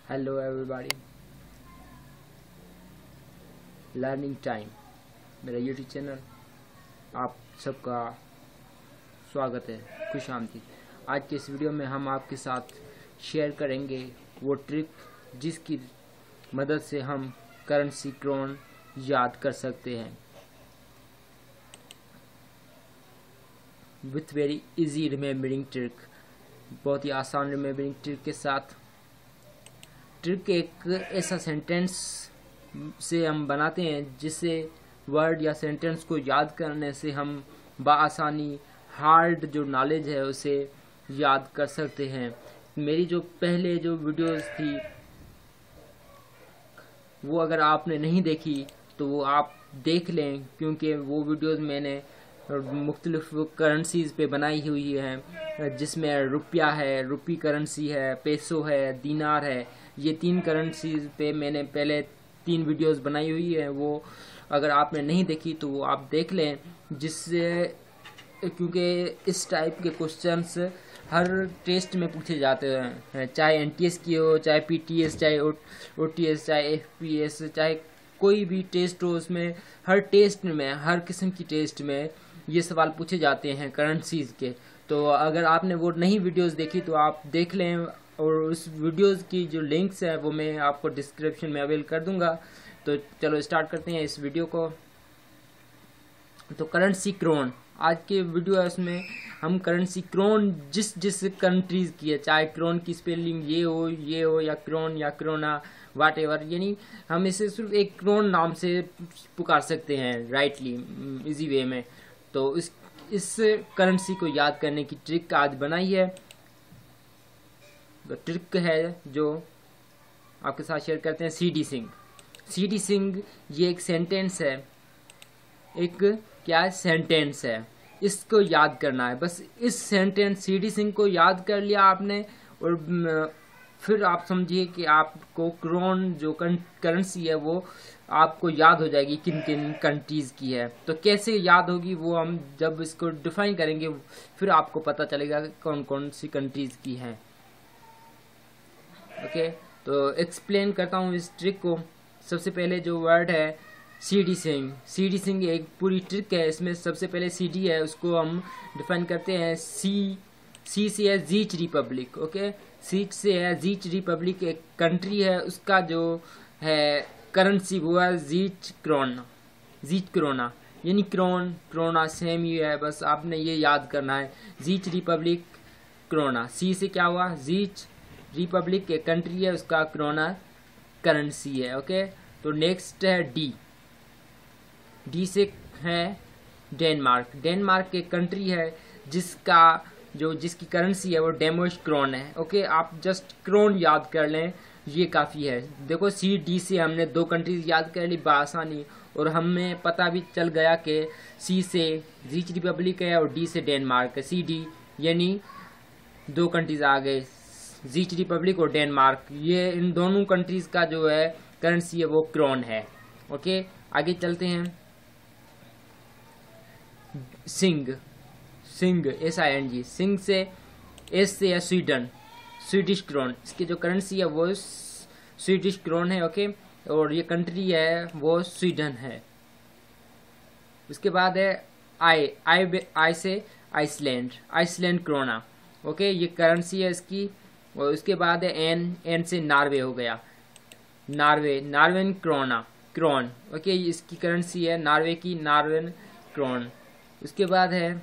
Hello everybody, learning time मेरा YouTube channel आप सबका स्वागत है। खुश आमदीद। आज के इस वीडियो में हम आपके साथ शेयर करेंगे वो ट्रिक जिसकी मदद से हम करेंसी क्रोन याद कर सकते हैं with very easy remembering trick. बहुत ही आसान रिमेम्बरिंग ट्रिक के साथ ट्रिक एक ऐसा सेंटेंस से हम बनाते हैं जिससे वर्ड या सेंटेंस को याद करने से हम बआसानी हार्ड जो नॉलेज है उसे याद कर सकते हैं। मेरी जो पहले जो वीडियोस थी वो अगर आपने नहीं देखी तो वो आप देख लें, क्योंकि वो वीडियोस मैंने मुख्तलिफ करेंसीज पे बनाई हुई है, जिसमें रुपया है, रुपी करेंसी है, पेसो है, दीनार है। ये 3 करेंसीज पे मैंने पहले 3 वीडियोस बनाई हुई है। वो अगर आपने नहीं देखी तो वो आप देख लें, जिससे क्योंकि इस टाइप के क्वेश्चंस हर टेस्ट में पूछे जाते हैं, चाहे एनटीएस की हो, चाहे पीटीएस, चाहे ओटीएस, चाहे एफपीएस, चाहे कोई भी टेस्ट हो, उसमें हर टेस्ट में, हर किस्म की टेस्ट में ये सवाल पूछे जाते हैं करेंसीज के। तो अगर आपने वो नहीं वीडियोस देखी तो आप देख लें, और उस वीडियोस की जो लिंक्स है वो मैं आपको डिस्क्रिप्शन में अवेल कर दूंगा। तो चलो स्टार्ट करते हैं इस वीडियो को। तो करेंसी क्रोन आज के वीडियो है, उसमें हम करेंसी क्रोन जिस कंट्रीज की है, चाहे क्रोन की स्पेलिंग ये हो या क्रोन या क्रोना वाट एवर, यानी हम इसे सिर्फ एक क्रोन नाम से पुकार सकते हैं राइटली इजी वे में। तो इस करेंसी को याद करने की ट्रिक आज बनाई है। तो ट्रिक है जो आपके साथ शेयर करते हैं सीडी सिंह। सीडी सिंह ये एक सेंटेंस है, एक क्या सेंटेंस है, इसको याद करना है। बस इस सेंटेंस सीडी सिंह को याद कर लिया आपने, और फिर आप समझिए कि आपको क्रोन जो करेंसी है वो आपको याद हो जाएगी किन किन कंट्रीज की है। तो कैसे याद होगी वो हम जब इसको डिफाइन करेंगे फिर आपको पता चलेगा कौन कौन सी कंट्रीज की है। ओके, तो एक्सप्लेन करता हूँ इस ट्रिक को। सबसे पहले जो वर्ड है सीडी सिंह, सीडी सिंह एक पूरी ट्रिक है। इसमें सबसे पहले सीडी है, उसको हम डिफाइन करते हैं सी से है जीच रिपब्लिक। ओके, सीट से है जीच रिपब्लिक, एक कंट्री है, उसका जो है करेंसी वो है जीच क्रोना, यानी क्रोना सेम ही है, बस आपने ये याद करना है जीच रिपब्लिक क्रोना। सी से क्या हुआ, जीच रिपब्लिक एक कंट्री है, उसका क्रोना करेंसी है। ओके, तो नेक्स्ट है डी से है डेनमार्क एक कंट्री है जिसकी करेंसी है वो डेमोश क्रोन है। ओके, आप जस्ट क्रोन याद कर लें, ये काफ़ी है। देखो सी डी से हमने 2 कंट्रीज याद कर ली बआसानी, और हमें पता भी चल गया कि सी से जीच रिपब्लिक है और डी से डेनमार्क है। सी डी यानी 2 कंट्रीज आ गए, जीच रिपब्लिक और डेनमार्क। ये इन दोनों कंट्रीज का जो है करेंसी है वो क्रोन है। ओके, आगे चलते हैं। सिंग SING, सिंग से एस से है स्वीडिश क्रोन, इसकी जो करेंसी है वो स्वीडिश क्रोन है। ओके, और ये कंट्री है वो स्वीडन है। उसके बाद है आई से आइसलैंड क्रोना। ओके, ये करेंसी है इसकी। और उसके बाद है एन से नॉर्वे हो गया, नॉर्वेन क्रोन। ओके, इसकी करेंसी है नॉर्वे की नॉर्वेन क्रोन। उसके बाद है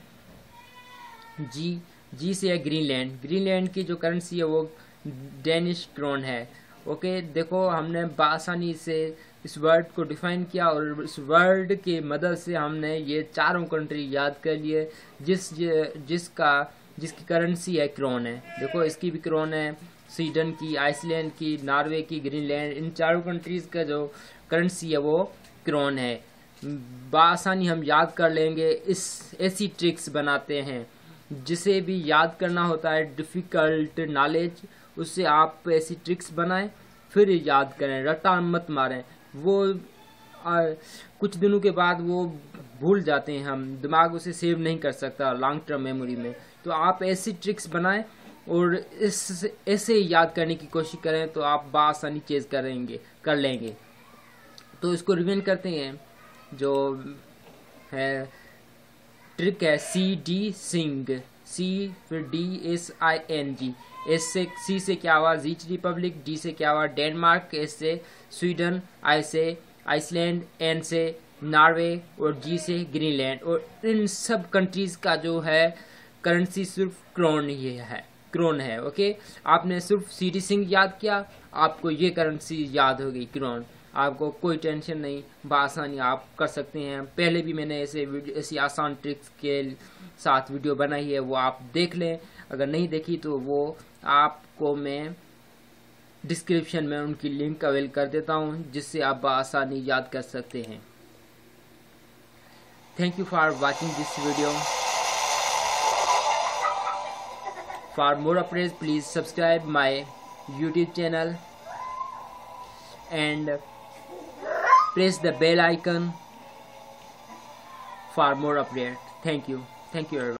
जी से है ग्रीनलैंड की जो करेंसी है वो डेनिश क्रोन है। ओके, देखो हमने बआसानी से इस वर्ड को डिफाइन किया, और इस वर्ड की मदद से हमने ये 4 कंट्री याद कर लिए जिसकी करेंसी है क्रोन है। देखो इसकी भी क्रोन है, स्वीडन की, आइसलैंड की, नॉर्वे की, ग्रीनलैंड, इन 4 कंट्रीज का जो करेंसी है वो क्रोन है। बआसानी हम याद कर लेंगे। ऐसी ट्रिक्स बनाते हैं, जिसे भी याद करना होता है डिफ़िकल्ट नॉलेज, उससे आप ऐसी ट्रिक्स बनाएं फिर याद करें, रट्टा मत मारें। वो कुछ दिनों के बाद वो भूल जाते हैं, हम दिमाग उसे सेव नहीं कर सकता लॉन्ग टर्म मेमोरी में। तो आप ऐसी ट्रिक्स बनाएं, और ऐसे याद करने की कोशिश करें तो आप बआसानी चेज कर लेंगे। तो इसको रिवीजन करते हैं। जो है ट्रिक है CDSING, C फिर DSING। C से क्या हुआ जीच रिपब्लिक, D से क्या हुआ डेनमार्क, S से स्वीडन, I से आइसलैंड, N से नॉर्वे और G से ग्रीनलैंड। और इन सब कंट्रीज का जो है करेंसी सिर्फ क्रोन है। ओके, आपने सिर्फ CDSING याद किया, आपको ये करेंसी याद हो गई क्रोन। आपको कोई टेंशन नहीं, बआसानी आप कर सकते हैं। पहले भी मैंने ऐसी आसान ट्रिक्स के साथ वीडियो बनाई है, वो आप देख लें। अगर नहीं देखी तो वो आपको मैं डिस्क्रिप्शन में उनकी लिंक अवेल कर देता हूँ, जिससे आप बआसानी याद कर सकते हैं। Thank you for watching this video. For more updates, please subscribe my YouTube channel and press the bell icon for more updates. Thank you everyone.